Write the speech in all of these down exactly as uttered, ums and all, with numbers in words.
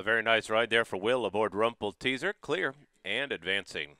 very nice ride there for Will aboard Rumple Teaser. Clear and advancing.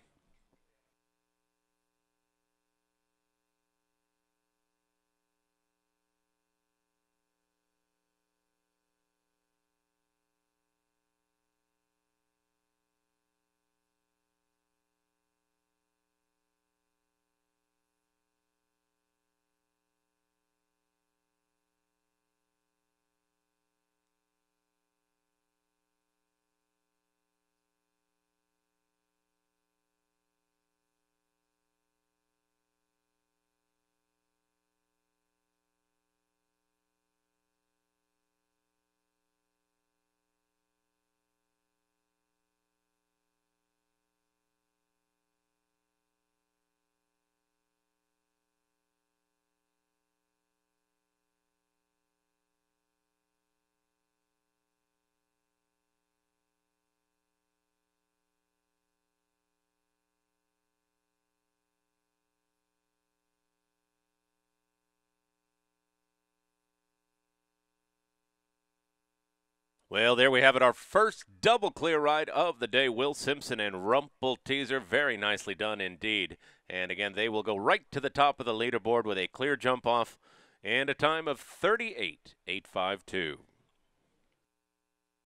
Well, there we have it, our first double clear ride of the day. Will Simpson and Rumple Teaser, very nicely done indeed. And again, they will go right to the top of the leaderboard with a clear jump off and a time of thirty-eight eight fifty-two.